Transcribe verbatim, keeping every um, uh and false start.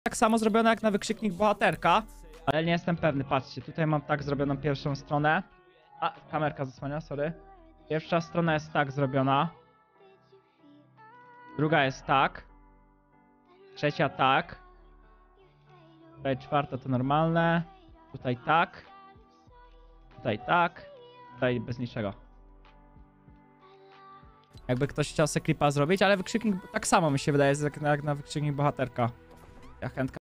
tak samo zrobione jak na wykrzyknik bohaterka. Ale nie jestem pewny, patrzcie, tutaj mam tak zrobioną pierwszą stronę. A, kamerka zasłania, sorry. Pierwsza strona jest tak zrobiona. Druga jest tak. Trzecia tak. Tutaj czwarta to normalne. Tutaj tak. Tutaj tak. Tutaj bez niczego. Jakby ktoś chciał sobie klipa zrobić, ale wykrzyknik tak samo mi się wydaje, jak na, jak na wykrzyknik bohaterka. Ja chętka